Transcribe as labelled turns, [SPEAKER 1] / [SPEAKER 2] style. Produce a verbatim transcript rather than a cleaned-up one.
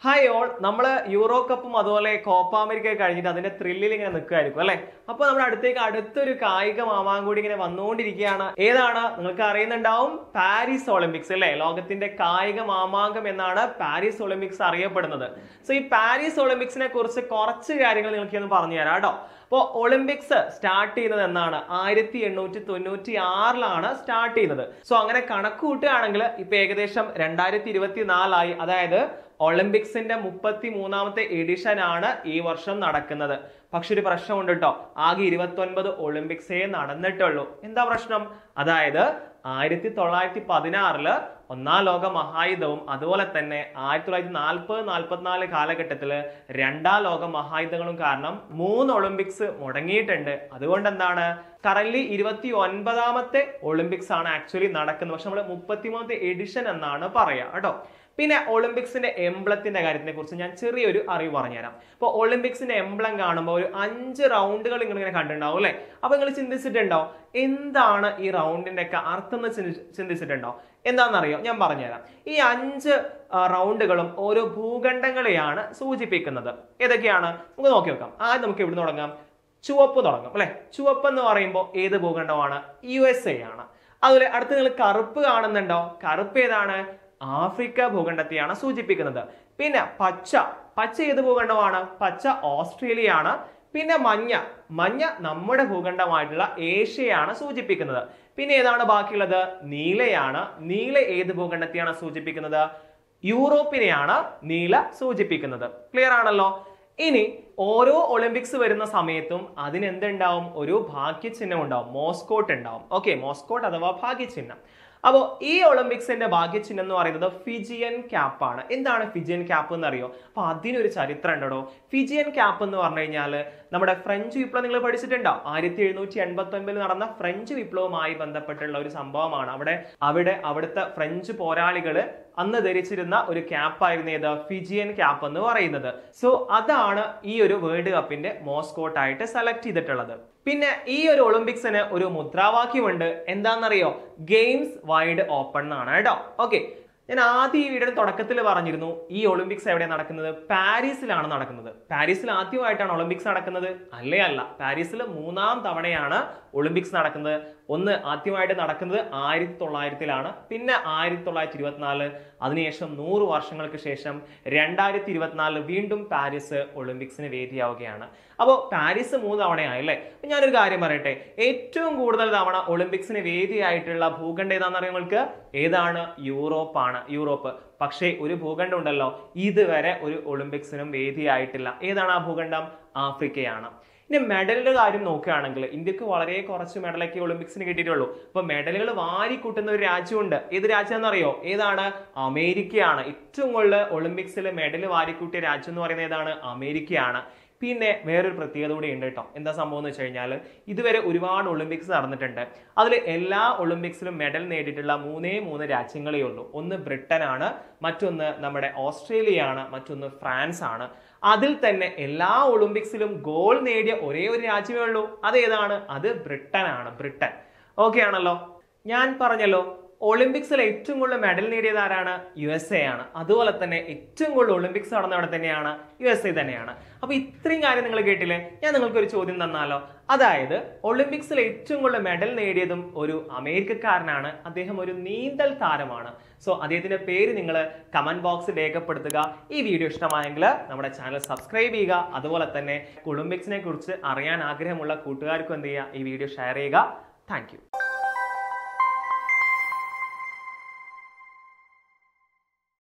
[SPEAKER 1] Hi all, നമ്മൾ euro കപ്പും അതുപോലെ കോപ്പ അമേരിക്ക കഴിഞ്ഞിട്ട് അതിന്റെ ത്രില്ലിൽ ഇങ്ങനെ നിൽക്കുമായിരിക്കും അല്ലെ. അപ്പൊ നമ്മുടെ അടുത്തേക്ക് അടുത്തൊരു കായിക മാമാങ്കം കൂടി ഇങ്ങനെ വന്നുകൊണ്ടിരിക്കുകയാണ്. ഏതാണ് നിങ്ങൾക്ക് അറിയുന്നുണ്ടാവും? പാരീസ് ഒളിമ്പിക്സ് അല്ലെ. ലോകത്തിന്റെ കായിക മാമാങ്കം എന്നാണ് പാരീസ് ഒളിമ്പിക്സ് അറിയപ്പെടുന്നത്. സോ ഈ പാരീസ് ഒളിമ്പിക്സിനെ കുറിച്ച് കുറച്ച് കാര്യങ്ങൾ നിങ്ങൾക്ക് ഒന്ന് പറഞ്ഞു തരാം കേട്ടോ. അപ്പോൾ ഒളിമ്പിക്സ് സ്റ്റാർട്ട് ചെയ്യുന്നത് എന്നാണ് ആയിരത്തി എണ്ണൂറ്റി തൊണ്ണൂറ്റി ആറിലാണ് സ്റ്റാർട്ട് ചെയ്യുന്നത്. സോ അങ്ങനെ കണക്ക് കൂട്ടുകയാണെങ്കിൽ ഇപ്പൊ ഏകദേശം രണ്ടായിരത്തി ഇരുപത്തി നാലായി. അതായത് ഒളിമ്പിക്സിന്റെ മുപ്പത്തി മൂന്നാമത്തെ എഡിഷൻ ആണ് ഈ വർഷം നടക്കുന്നത്. പക്ഷെ ഒരു പ്രശ്നമുണ്ട് കേട്ടോ. ആകെ ഇരുപത്തി ഒൻപത് ഒളിമ്പിക്സേ നടന്നിട്ടുള്ളൂ. എന്താ പ്രശ്നം? അതായത് ആയിരത്തി തൊള്ളായിരത്തി പതിനാറില് ഒന്നാം ലോക മഹായുദ്ധവും അതുപോലെ തന്നെ ആയിരത്തി തൊള്ളായിരത്തി നാൽപ്പത് നാൽപ്പത്തിനാല് കാലഘട്ടത്തില് രണ്ടാം ലോക മഹായുദ്ധങ്ങളും കാരണം മൂന്ന് ഒളിമ്പിക്സ് മുടങ്ങിയിട്ടുണ്ട്. അതുകൊണ്ട് എന്താണ് കറന്റ് ഇരുപത്തി ഒൻപതാമത്തെ ഒളിമ്പിക്സ് ആണ് ആക്ച്വലി നടക്കുന്നത്. പക്ഷെ നമ്മൾ മുപ്പത്തിമൂന്നാമത്തെ എഡിഷൻ എന്നാണ് പറയാ കേട്ടോ. പിന്നെ ഒളിമ്പിക്സിന്റെ എംബ്ലത്തിന്റെ കാര്യത്തിനെ കുറിച്ച് ഞാൻ ചെറിയൊരു അറിവ് പറഞ്ഞുതരാം. ഇപ്പൊ ഒളിമ്പിക്സിന്റെ എംബ്ലം കാണുമ്പോൾ ഒരു അഞ്ച് റൗണ്ടുകൾ നിങ്ങൾ ഇങ്ങനെ കണ്ടിട്ടുണ്ടാവും അല്ലെ. അപ്പൊ നിങ്ങൾ ചിന്തിച്ചിട്ടുണ്ടോ എന്താണ് ഈ റൗണ്ടിന്റെ ഒക്കെ അർത്ഥം എന്ന് ചിന്തിച്ചിട്ടുണ്ടോ? എന്താണെന്നറിയോ? ഞാൻ പറഞ്ഞുതരാം. ഈ അഞ്ച് റൗണ്ടുകളും ഓരോ ഭൂഖണ്ഡങ്ങളെയാണ് സൂചിപ്പിക്കുന്നത്. ഏതൊക്കെയാണ് നമുക്ക് നോക്കി നോക്കാം. ആദ്യം നമുക്ക് എവിടെ തുടങ്ങാം? ചുവപ്പ് തുടങ്ങാം അല്ലെ. ചുവപ്പ് എന്ന് പറയുമ്പോൾ ഏത് ഭൂഖണ്ഡമാണ്? യു എസ് എ ആണ്. അതുപോലെ അടുത്ത് നിങ്ങൾ കറുപ്പ് കാണുന്നുണ്ടോ? കറുപ്പ് ഏതാണ്? ആഫ്രിക്ക ഭൂഖണ്ഡത്തെയാണ് സൂചിപ്പിക്കുന്നത്. പിന്നെ പച്ച പച്ച ഏത് ഭൂഖണ്ഡമാണ്? പച്ച ഓസ്ട്രേലിയ ആണ്. പിന്നെ മഞ്ഞ മഞ്ഞ നമ്മുടെ ഭൂഖണ്ഡമായിട്ടുള്ള ഏഷ്യയാണ് സൂചിപ്പിക്കുന്നത്. പിന്നെ ഏതാണ് ബാക്കിയുള്ളത്? നീലയാണ്. നീല ഏത് ഭൂഖണ്ഡത്തെയാണ് സൂചിപ്പിക്കുന്നത്? യൂറോപ്പിനെയാണ് നീല സൂചിപ്പിക്കുന്നത്. ക്ലിയർ ആണല്ലോ. ഇനി ഓരോ ഒളിമ്പിക്സ് വരുന്ന സമയത്തും അതിന് എന്തുണ്ടാവും? ഒരു ഭാഗ്യചിഹ്നം ഉണ്ടാവും. മോസ്കോട്ട് ഉണ്ടാവും. ഓക്കെ, മോസ്കോട്ട് അഥവാ ഭാഗ്യചിഹ്നം. അപ്പോൾ ഈ ഒളിമ്പിക്സിന്റെ ഭാഗ്യചിഹ്നം എന്ന് പറയുന്നത് ഫിജിയൻ ക്യാപ്പ് ആണ്. എന്താണ് ഫിജിയൻ ക്യാപ്പ് എന്ന് അറിയോ? അപ്പൊ അതിനൊരു ചരിത്രം ഉണ്ടോ. ഫിജിയൻ ക്യാപ്പ് എന്ന് പറഞ്ഞു കഴിഞ്ഞാൽ നമ്മുടെ ഫ്രഞ്ച് വിപ്ലവം നിങ്ങൾ പഠിച്ചിട്ടുണ്ടോ? ആയിരത്തി എഴുന്നൂറ്റി എൺപത്തി ഒൻപതിൽ നടന്ന ഫ്രഞ്ച് വിപ്ലവവുമായി ബന്ധപ്പെട്ടുള്ള ഒരു സംഭവമാണ്. അവിടെ അവിടെ അവിടുത്തെ ഫ്രഞ്ച് പോരാളികള് അന്ന് ധരിച്ചിരുന്ന ഒരു ക്യാപ്പ് ആയിരുന്നു ഏത്? ഫിജിയൻ ക്യാപ്പ് എന്ന് പറയുന്നത്. സോ അതാണ് ഈ ഒരു വേൾഡ് കപ്പിന്റെ മോസ്കോട്ട് ആയിട്ട് സെലക്ട് ചെയ്തിട്ടുള്ളത്. പിന്നെ ഈ ഒരു ഒളിമ്പിക്സിന് ഒരു മുദ്രാവാക്യമുണ്ട്. എന്താണെന്നറിയോ? ഗെയിംസ് വൈഡ് ഓപ്പൺ എന്നാണ് കേട്ടോ. ഓക്കെ, ഞാൻ ആദ്യം ഈ വീഡിയോയുടെ തുടക്കത്തിൽ പറഞ്ഞിരുന്നു ഈ ഒളിമ്പിക്സ് എവിടെ നടക്കുന്നത്? പാരീസിലാണ് നടക്കുന്നത്. പാരീസിൽ ആദ്യമായിട്ടാണ് ഒളിമ്പിക്സ് നടക്കുന്നത്? അല്ലേ അല്ല. പാരീസിൽ മൂന്നാം തവണയാണ് ഒളിമ്പിക്സ് നടക്കുന്നത്. ഒന്ന് ആദ്യമായിട്ട് നടക്കുന്നത് ആയിരത്തി തൊള്ളായിരത്തിലാണ്. പിന്നെ ആയിരത്തി തൊള്ളായിരത്തി ഇരുപത്തിനാല്, അതിനുശേഷം നൂറ് വർഷങ്ങൾക്ക് ശേഷം രണ്ടായിരത്തി ഇരുപത്തിനാലില് വീണ്ടും പാരീസ് ഒളിമ്പിക്സിന് വേദിയാവുകയാണ്. അപ്പോൾ പാരീസ് മൂന്ന് തവണയായല്ലേ. ഞാനൊരു കാര്യം പറയട്ടെ, ഏറ്റവും കൂടുതൽ തവണ ഒളിമ്പിക്സിന് വേദിയായിട്ടുള്ള ഭൂഖണ്ഡം ഏതാണെന്ന് അറിയാം നിങ്ങൾക്ക്? ഏതാണ്? യൂറോപ്പാണ്. യൂറോപ്പ്. പക്ഷേ ഒരു ഭൂഖണ്ഡം ഉണ്ടല്ലോ ഇതുവരെ ഒരു ഒളിമ്പിക്സിനും വേദിയായിട്ടില്ല. ഏതാണ് ആ ഭൂഖണ്ഡം? ആഫ്രിക്കയാണ്. ഇനി മെഡലിന്റെ കാര്യം നോക്കുകയാണെങ്കിൽ ഇന്ത്യക്ക് വളരെ കുറച്ച് മെഡലൊക്കെ ഒളിമ്പിക്സിന് കിട്ടിയിട്ടുള്ളൂ. അപ്പൊ മെഡലുകൾ വാരിക്കൂട്ടുന്ന ഒരു രാജ്യമുണ്ട്. ഏത് രാജ്യം അറിയോ? ഏതാണ്? അമേരിക്കയാണ്. ഏറ്റവും കൂടുതൽ ഒളിമ്പിക്സിൽ മെഡൽ വാരിക്കൂട്ടിയ രാജ്യം എന്ന് പറയുന്നത് ഏതാണ്? അമേരിക്കയാണ്. പിന്നെ വേറൊരു പ്രത്യേകത കൂടി ഉണ്ട് കേട്ടോ. എന്താ സംഭവം എന്ന് വെച്ച് കഴിഞ്ഞാൽ ഇതുവരെ ഒരുപാട് ഒളിമ്പിക്സ് നടന്നിട്ടുണ്ട്. അതിൽ എല്ലാ ഒളിമ്പിക്സിലും മെഡൽ നേടിയിട്ടുള്ള മൂന്നേ മൂന്ന് രാജ്യങ്ങളേ ഉള്ളൂ. ഒന്ന് ബ്രിട്ടൻ ആണ്, മറ്റൊന്ന് നമ്മുടെ ഓസ്ട്രേലിയ ആണ്, മറ്റൊന്ന് ഫ്രാൻസ് ആണ്. അതിൽ തന്നെ എല്ലാ ഒളിമ്പിക്സിലും ഗോൾ നേടിയ ഒരേ ഒരു രാജ്യമേ ഉള്ളൂ. അത് ഏതാണ്? അത് ബ്രിട്ടൻ ആണ്. ബ്രിട്ടൻ. ഓക്കെ ആണല്ലോ. ഞാൻ പറഞ്ഞല്ലോ ഒളിമ്പിക്സിൽ ഏറ്റവും കൂടുതൽ മെഡൽ നേടിയത് ആരാണ്? യു എസ് എ ആണ്. അതുപോലെ തന്നെ ഏറ്റവും കൂടുതൽ ഒളിമ്പിക്സ് നടന്നവിടെ തന്നെയാണ് യു എസ് എ തന്നെയാണ്. അപ്പൊ ഇത്രയും കാര്യം നിങ്ങൾ കേട്ടില്ലേ? ഞാൻ നിങ്ങൾക്ക് ഒരു ചോദ്യം തന്നാലോ? അതായത് ഒളിമ്പിക്സിൽ ഏറ്റവും കൂടുതൽ മെഡൽ നേടിയതും ഒരു അമേരിക്കക്കാരനാണ്. അദ്ദേഹം ഒരു നീന്തൽ താരമാണ്. സോ അദ്ദേഹത്തിന്റെ പേര് നിങ്ങൾ കമന്റ് ബോക്സിൽ രേഖപ്പെടുത്തുക. ഈ വീഡിയോ ഇഷ്ടമായെങ്കിൽ നമ്മുടെ ചാനൽ സബ്സ്ക്രൈബ് ചെയ്യുക. അതുപോലെ തന്നെ ഒളിമ്പിക്സിനെ കുറിച്ച് അറിയാൻ ആഗ്രഹമുള്ള കൂട്ടുകാർക്കും എന്ത് ചെയ്യുക? ഈ വീഡിയോ ഷെയർ ചെയ്യുക. Thank U.